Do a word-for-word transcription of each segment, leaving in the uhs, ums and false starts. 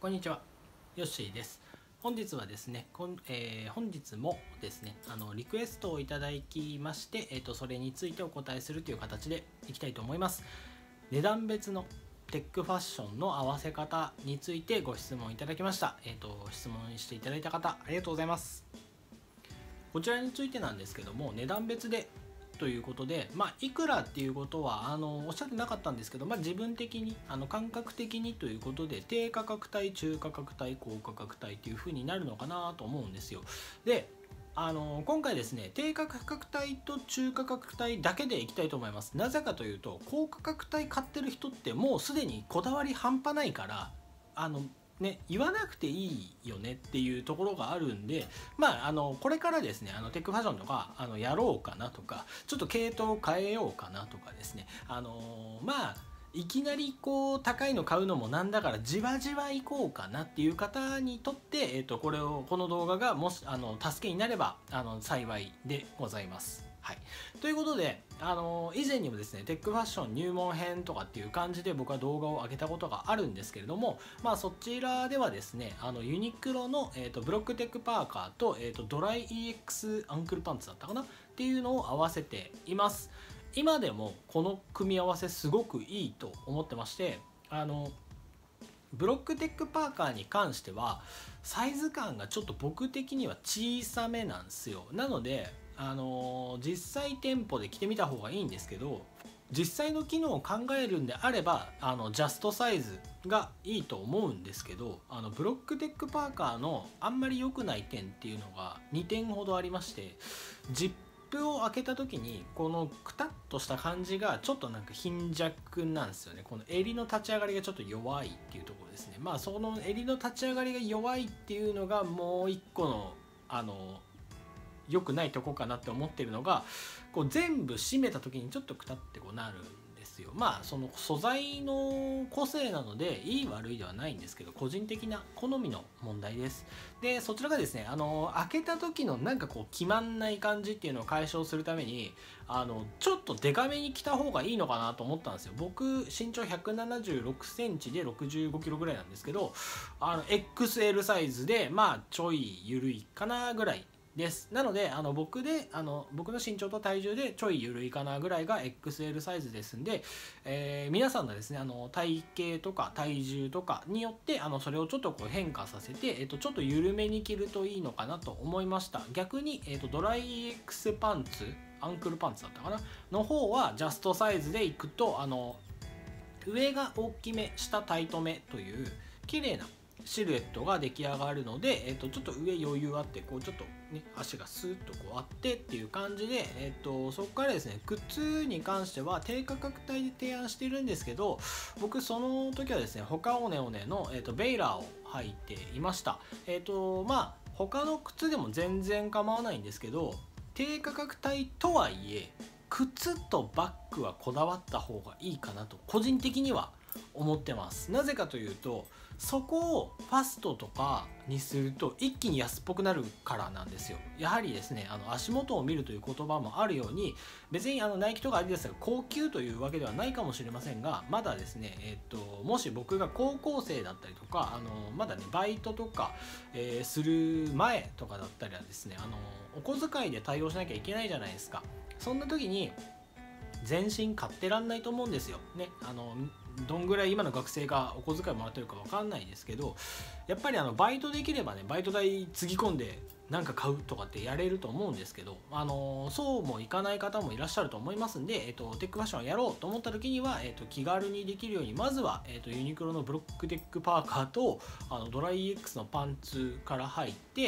こんにちは、ヨッシーです。本日はですね、こんえー、本日もですね、あのリクエストをいただきまして、えーと、それについてお答えするという形でいきたいと思います。値段別のテックファッションの合わせ方についてご質問いただきました。えーと、質問していただいた方、ありがとうございます。こちらについてなんですけども、値段別でということで、まあ、いくらっていうことはあのおっしゃってなかったんですけど、まあ、自分的にあの感覚的にということで低価格帯、中価格帯、高価格帯っていう風になるのかなと思うんですよ。であの今回ですね、低価格帯と中価格帯だけでいきたいと思います。なぜかというと、高価格帯買ってる人ってもうすでにこだわり半端ないから、あのね、言わなくていいよねっていうところがあるんで、まあ、あのこれからですね、あのテックファッションとかあのやろうかなとか、ちょっと系統を変えようかなとかですね、あのまあいきなりこう高いの買うのもなんだからじわじわいこうかなっていう方にとって、えーと、これをこの動画がもしあの助けになればあの幸いでございます。はい、ということで、あの以前にもですね、テックファッション入門編とかっていう感じで僕は動画を上げたことがあるんですけれども、まあ、そちらではですね、あのユニクロの、えーと、ブロックテックパーカーと、えーと、ドライ イーエックス アンクルパンツだったかなっていうのを合わせています。今でもこの組み合わせすごくいいと思ってまして、あのブロックテックパーカーに関してはサイズ感がちょっと僕的には小さめなんですよ。なのであのー、実際店舗で着てみた方がいいんですけど、実際の機能を考えるんであればあのジャストサイズがいいと思うんですけど、あのブロックテックパーカーのあんまり良くない点っていうのがにてんほどありまして、ジップを開けた時にこのクタッとした感じがちょっとなんか貧弱なんですよね。この襟の立ち上がりがちょっと弱いっていうところですね。まあその襟の立ち上がりが弱いっていうのがもう一個のあの良くないとこかなって思ってるのが、こう全部締めた時にちょっとクタってこうなるんですよ。まあその素材の個性なのでいい悪いではないんですけど、個人的な好みの問題です。でそちらがですね、あの開けた時のなんかこう決まんない感じっていうのを解消するために、あのちょっとデカめに着た方がいいのかなと思ったんですよ。僕身長ひゃくななじゅうろくセンチでろくじゅうごキロぐらいなんですけど、あの エックスエル サイズでまあちょい緩いかなぐらいです。なのであの僕であの僕の身長と体重でちょい緩いかなぐらいが エックスエル サイズですんで、えー、皆さんのですね、あの体型とか体重とかによってあのそれをちょっとこう変化させて、えー、とちょっと緩めに着るといいのかなと思いました。逆に、えー、とドライ イーエックス パンツ、アンクルパンツだったかなの方はジャストサイズでいくと、あの上が大きめ下タイトめという綺麗なシルエットが出来上がるので、えー、とちょっと上余裕あって、こうちょっとね足がスーッとこうあってっていう感じで、えー、とそこからですね、靴に関しては低価格帯で提案してるんですけど、僕その時はですね、他オネオネの、えー、とベイラーを履いていました。えっ、とまあ他の靴でも全然構わないんですけど、低価格帯とはいえ靴とバッグはこだわった方がいいかなと個人的には思ってます。なぜかというと、そこをファストとかにすると一気に安っぽくなるからなんですよ。やはりですね、あの足元を見るという言葉もあるように、別にあのナイキとかアディダスが高級というわけではないかもしれませんが、まだですね、えっともし僕が高校生だったりとか、あのまだねバイトとか、えー、する前とかだったりはですね、あのお小遣いで対応しなきゃいけないじゃないですか。そんな時に全身買ってらんないと思うんですよね。あのどんぐらい今の学生がお小遣いもらってるか分かんないですけど、やっぱりあのバイトできればね、バイト代つぎ込んでなんか買うとかってやれると思うんですけど、あのそうもいかない方もいらっしゃると思いますんで、えっと、テックファッションをやろうと思った時には、えっと、気軽にできるようにまずは、えっと、ユニクロのブロックテックパーカーとあのドライ イーエックス のパンツから入って、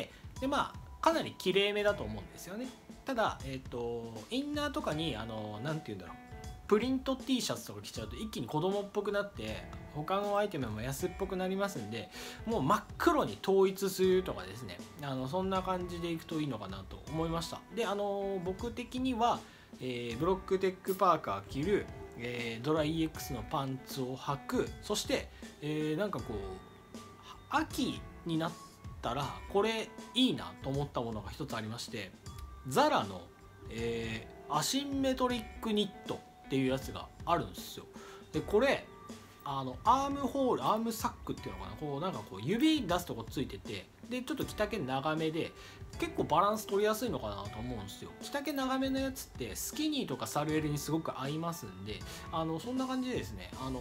でまあかなり綺麗めだと思うんですよね。ただ、えっと、インナーとかにあのなんて言うんだろう、プリント T シャツとか着ちゃうと一気に子供っぽくなって他のアイテムも安っぽくなりますんで、もう真っ黒に統一するとかですね、あのそんな感じでいくといいのかなと思いました。であの僕的には、えー、ブロックテックパーカー着る、えー、ドライ イーエックス のパンツを履く、そして、えー、なんかこう秋になったらこれいいなと思ったものが一つありまして、ザラの、えー、アシンメトリックニットっていうやつがあるんですよ。でこれあのアームホールアームサックっていうのかな、こうなんかこう指出すとこついてて、でちょっと着丈長めで結構バランス取りやすいのかなと思うんですよ。着丈長めのやつってスキニーとかサルエルにすごく合いますんで、あのそんな感じでですね、あのー、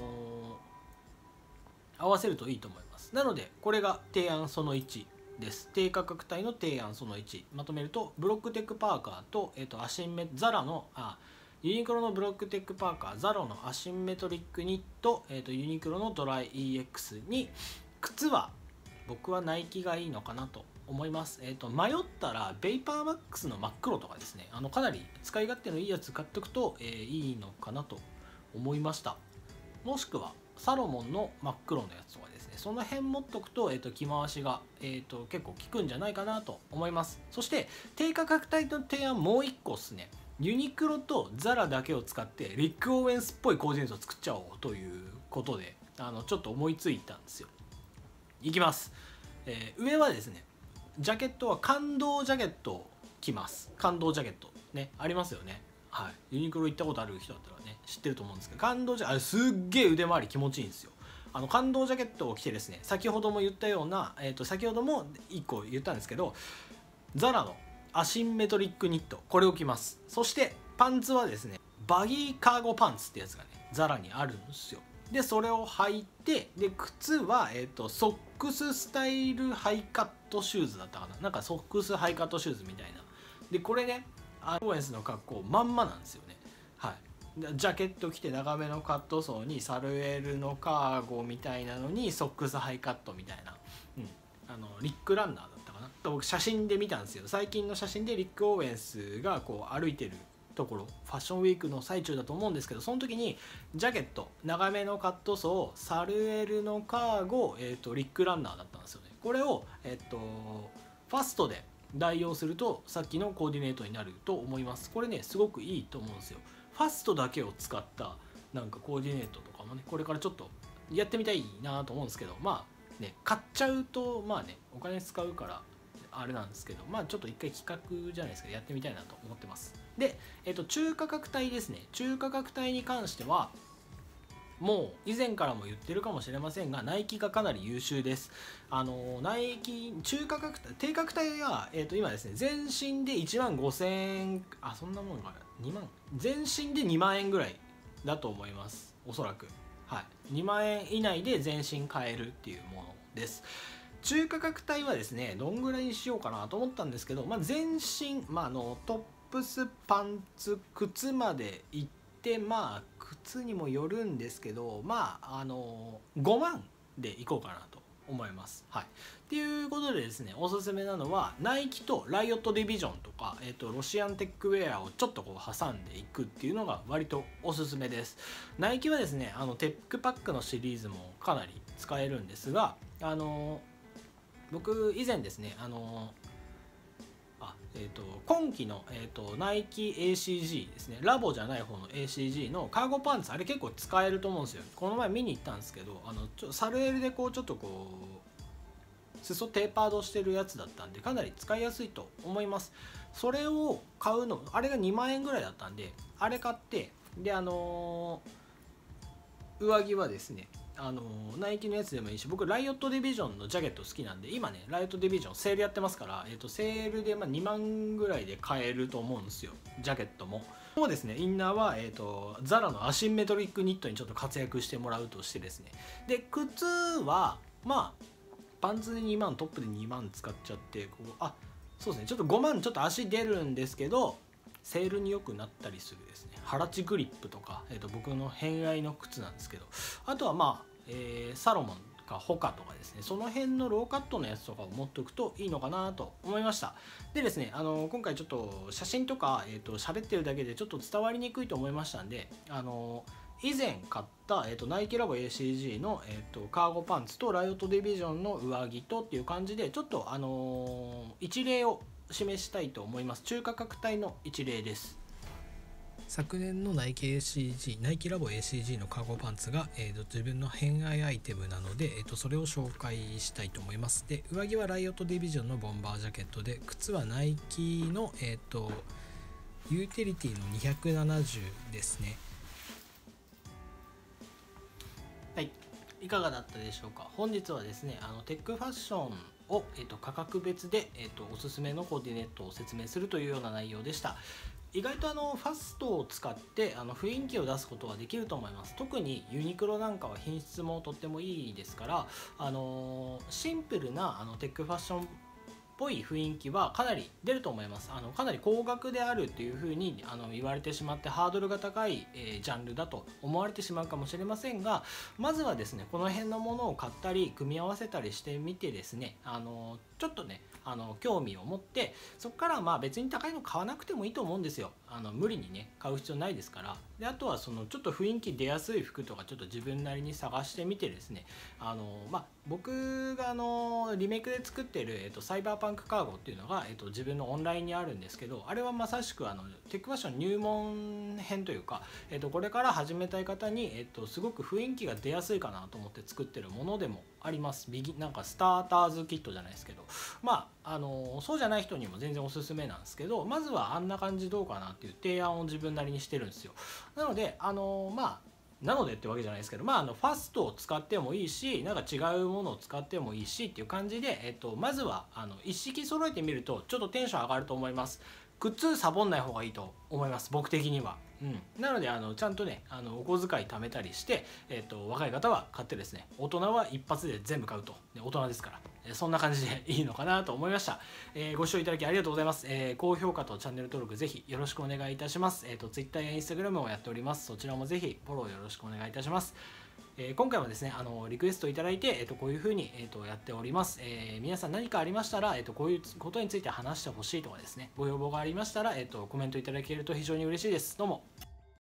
合わせるといいと思います。なのでこれが提案そのいちです。低価格帯の提案そのいち、まとめるとブロックテックパーカーと、えー、とアシンメザラのあユニクロのブロックテックパーカー、ザロのアシンメトリックニット、えー、とユニクロのドライ イーエックス に、靴は僕はナイキがいいのかなと思います。えー、と迷ったらベイパーマックスの真っ黒とかですね、あのかなり使い勝手のいいやつ買っておくと、えー、いいのかなと思いました。もしくはサロモンの真っ黒のやつとかですね、その辺持っとくと、えー、と着回しが、えー、と結構効くんじゃないかなと思います。そして低価格帯の提案もういっこですね、ユニクロとザラだけを使ってリック・オーエンスっぽいコーディネートを作っちゃおうということで、あのちょっと思いついたんですよ。いきます、えー、上はですね、ジャケットは感動ジャケットを着ます。感動ジャケットね、ありますよね。はい、ユニクロ行ったことある人だったらね知ってると思うんですけど、感動ジャケットあれすっげえ腕回り気持ちいいんですよ。あの感動ジャケットを着てですね、先ほども言ったような、えー、と先ほどもいっこ言ったんですけど、ザラのアシンメトリックニット、これを着ます。そしてパンツはですね、バギーカーゴパンツってやつがねザラにあるんですよ。でそれを履いて、で靴は、えー、とソックススタイルハイカットシューズだったかな、なんかソックスハイカットシューズみたいな。でこれね、アーエンスの格好まんまなんですよね。はい、ジャケット着て長めのカットソーにサルエルのカーゴみたいなのにソックスハイカットみたいな、うん、あのリックランナーだったかな、僕写真で見たんですよ。最近の写真でリック・オーエンスがこう歩いてるところ、ファッションウィークの最中だと思うんですけど、その時にジャケット長めのカットソー、サルエルのカーゴ、えー、とリックランナーだったんですよね。これを、えー、とファストで代用するとさっきのコーディネートになると思います。これねすごくいいと思うんですよ。ファストだけを使ったなんかコーディネートとかもね、これからちょっとやってみたいなと思うんですけど、まあね買っちゃうとまあねお金使うからあれなんですけど、まあちょっと一回企画じゃないですか、やってみたいなと思ってます。で、えっと、中価格帯ですね。中価格帯に関してはもう以前からも言ってるかもしれませんが、ナイキがかなり優秀です。あのナイキ中価格帯、低価格帯は、えっと、今ですね全身でいちまんごせんえん、あそんなもんかな、にまん、全身でにまんえんぐらいだと思います、おそらく。はい、にまんえん以内で全身買えるっていうものです。中価格帯はですねどんぐらいにしようかなと思ったんですけど、まあ、全身、まあ、あのトップスパンツ靴まで行って、まあ靴にもよるんですけど、まああのごまんでいこうかなと思います。はい、っていうことでですね、おすすめなのはナイキとライオットディビジョンとか、えー、とロシアンテックウェアをちょっとこう挟んでいくっていうのが割とおすすめです。ナイキはですねあのテックパックのシリーズもかなり使えるんですが、あの僕以前ですねあのあ、えー、と今期の、えー、とナイキ エーシージー ですね、ラボじゃない方の エーシージー のカーゴパンツ、あれ結構使えると思うんですよ。この前見に行ったんですけど、あのちょサルエルでこうちょっとこう裾テーパードしてるやつだったんでかなり使いやすいと思います。それを買うの、あれがにまんえんぐらいだったんで、あれ買って、であのー、上着はですねあのナイキのやつでもいいし、僕ライオットディビジョンのジャケット好きなんで、今ねライオットディビジョンセールやってますから、えー、とセールでまあにまんぐらいで買えると思うんですよ、ジャケットも。もうですねインナーは、えー、とザラのアシンメトリックニットにちょっと活躍してもらうとしてですね、で靴はまあパンツでにまん、トップでにまん使っちゃって、こうあそうですねちょっとごまんちょっと足出るんですけど、セールによくなったりするですねハラチグリップとか、えー、と僕の偏愛の靴なんですけど、あとはまあ、えー、サロモンかホカとかですね、その辺のローカットのやつとかを持っておくといいのかなと思いました。でですねあの今回ちょっと写真とか、えー、と喋ってるだけでちょっと伝わりにくいと思いましたんで、あの以前買った、えー、とナイキラボ エーシージー の、えー、とカーゴパンツとライオットディビジョンの上着とっていう感じでちょっと、あのー、一例を示したいと思います。中価格帯の一例です。昨年のナイキ エーシージー、ナイキラボ エーシージー のカーゴパンツが、えー、と自分の偏愛アイテムなので、えー、とそれを紹介したいと思います。で上着はライオットディビジョンのボンバージャケットで、靴はナイキの、えー、とユーティリティのにひゃくななじゅうですね。 はい、いかがだったでしょうか。本日はですね、あのテックファッションを、えー、と価格別で、えー、とおすすめのコーディネートを説明するというような内容でした。意外とあのファストを使ってあの雰囲気を出すことができると思います。特にユニクロなんかは品質もとってもいいですから、あのーシンプルなあのテックファッションっぽい雰囲気はかなり出ると思います。あのかなり高額であるっていうふうにあの言われてしまってハードルが高い、えージャンルだと思われてしまうかもしれませんが、まずはですねこの辺のものを買ったり組み合わせたりしてみてですね、あのちょっとねあの興味を持って、そこからまあ別に高いの買わなくてもいいと思うんですよ。あの無理にね買う必要ないですから。であとはそのちょっと雰囲気出やすい服とかちょっと自分なりに探してみてですね、あのまあ僕があのリメイクで作っている、えっと、サイバーパンクカーゴっていうのが、えっと、自分のオンラインにあるんですけど、あれはまさしくあのテックファッション入門編というか、えっと、これから始めたい方に、えっと、すごく雰囲気が出やすいかなと思って作ってるものでもあります。ビギなんかスターターズキットじゃないですけど、まああのそうじゃない人にも全然おすすめなんですけど、まずはあんな感じどうかなっていう提案を自分なりにしてるんですよ。なのであのまあなのでってわけじゃないですけど、まあ、あのファストを使ってもいいし、なんか違うものを使ってもいいしっていう感じで、えっと、まずはあの一式揃えてみるとちょっとテンション上がると思います。靴サボんない方がいいと思います、僕的には。うん、なのであのちゃんとねあのお小遣い貯めたりして、えっと、若い方は買ってですね、大人は一発で全部買うと、ね、大人ですから、えそんな感じでいいのかなと思いました。えー、ご視聴いただきありがとうございます。えー、高評価とチャンネル登録ぜひよろしくお願いいたします。えっと Twitter や Instagram をやっております。そちらもぜひフォローよろしくお願いいたします。えー、今回はですねあのリクエストいただいて、えー、とこういうふうに、えー、とやっております。えー、皆さん何かありましたら、えー、とこういうことについて話してほしいとかですね、ご要望がありましたら、えー、とコメントいただけると非常に嬉しいです。どうも